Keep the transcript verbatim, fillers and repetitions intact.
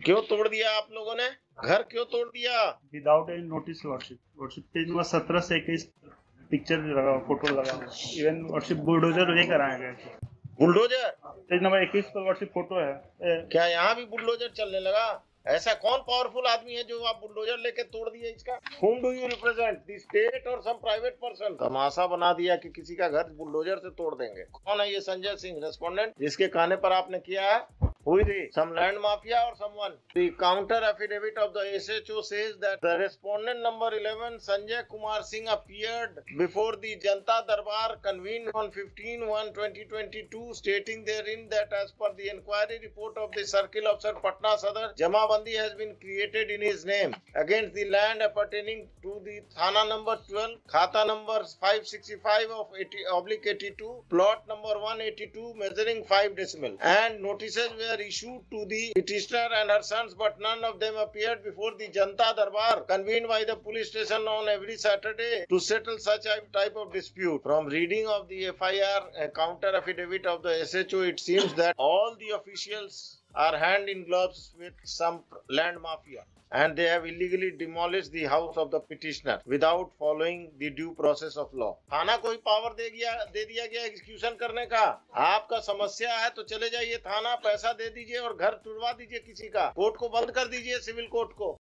क्यों तोड़ दिया आप लोगों ने? घर क्यों तोड़ दिया? Without any notice worship. Worship page number सत्रह से इक्कीस पिक्चर लगा, फोटो लगा, इवन वर्शिप बुलडोजर ये कराया गया। बुलडोजर पेज नंबर इक्कीस पर वर्शिप फोटो है। क्या यहाँ भी बुलडोजर चलने लगा? ऐसा कौन पावरफुल आदमी है जो आप बुलडोजर लेके तोड़ दिए इसका? Whom do you represent? The state or some private person? तमाशा बना दिया कि किसी का घर बुलडोजर से तोड़ देंगे। कौन है ये संजय सिंह रेस्पोंडेंट जिसके कहने पर आपने किया है? Who is he? Some land mafia or someone? The counter affidavit of the S H O says that the respondent number eleven, Sanjay Kumar Singh, appeared before the Janta Darbar convened on fifteen one twenty twenty-two, stating therein that as per the inquiry report of the Circle Officer Patna Sadar, Jamabandi has been created in his name against the land appertaining to the Thana number twelve, Khata number five sixty-five of eighty oblique eighty-two, plot number one eighty-two, measuring five decimal, and notices were issued to the petitioner and her sons, but none of them appeared before the Janta Darbar convened by the police station on every Saturday to settle such a type of dispute. From reading of the F I R uh, counter affidavit of the S H O, it seems that all the officials are hand in gloves with some land mafia, and they have illegally demolished the house of the petitioner without following the due process of law. थाना कोई power दे गया दे दिया गया execution करने का? आपका समस्या है तो चले जाइए थाना, पैसा दे दीजिए और घर तुड़वा दीजिए किसी का, कोर्ट को बंद कर दीजिए, सिविल कोर्ट को।